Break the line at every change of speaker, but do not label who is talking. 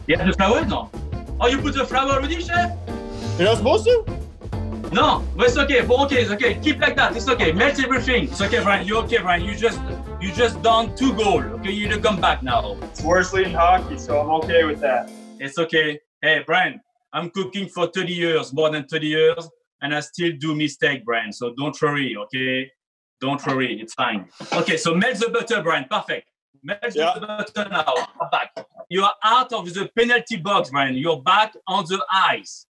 Yeah, the flour? No. Oh, you put the flour already, chef?
You're not supposed to?
No, but it's okay. But okay, it's okay. Keep like that. It's okay. Melt everything. It's okay, Brian. You're okay, Brian. You just done 2 goals. Okay, you need to come back now.
It's worse leading hockey, so I'm okay with that.
It's okay. Hey, Brian, I'm cooking for 30 years, more than 30 years, and I still do mistake, Brian. So don't worry, okay? Don't worry. It's fine. Okay, so melt the butter, Brian. Perfect. Melt the butter now. Come back. You are out of the penalty box, Brian. You're back on the ice.